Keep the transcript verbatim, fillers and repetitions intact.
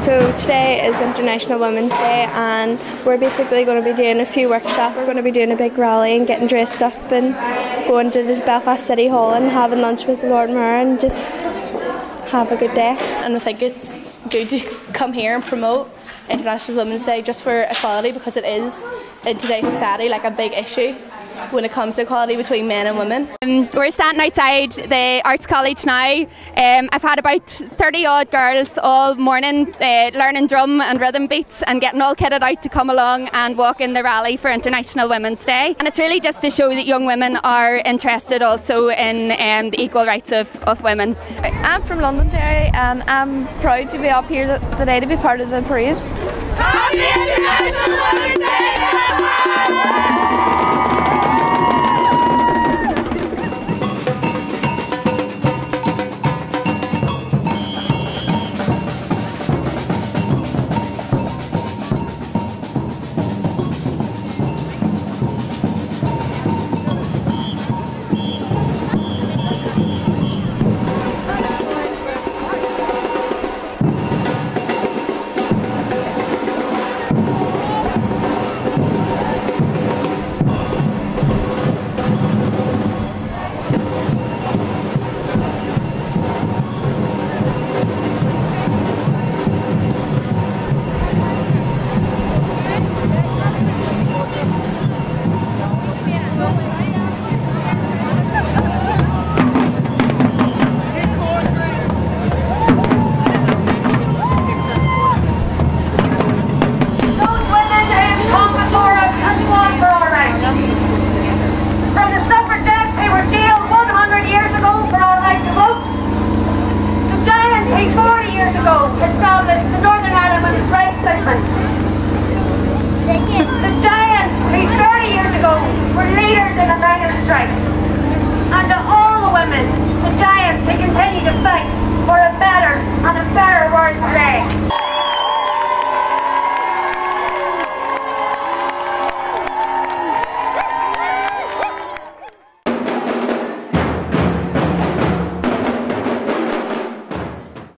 So today is International Women's Day and we're basically going to be doing a few workshops. We're going to be doing a big rally and getting dressed up and going to this Belfast City Hall and having lunch with the Lord Mayor and just have a good day. And I think it's good to come here and promote International Women's Day just for equality, because it is in today's society like a big issue when it comes to equality between men and women. Um, we're standing outside the Arts College now. Um, I've had about thirty odd girls all morning uh, learning drum and rhythm beats and getting all kitted out to come along and walk in the rally for International Women's Day. And it's really just to show that young women are interested also in um, the equal rights of, of women. I'm from Londonderry and I'm proud to be up here today to be part of the parade. Happy International Women's Day!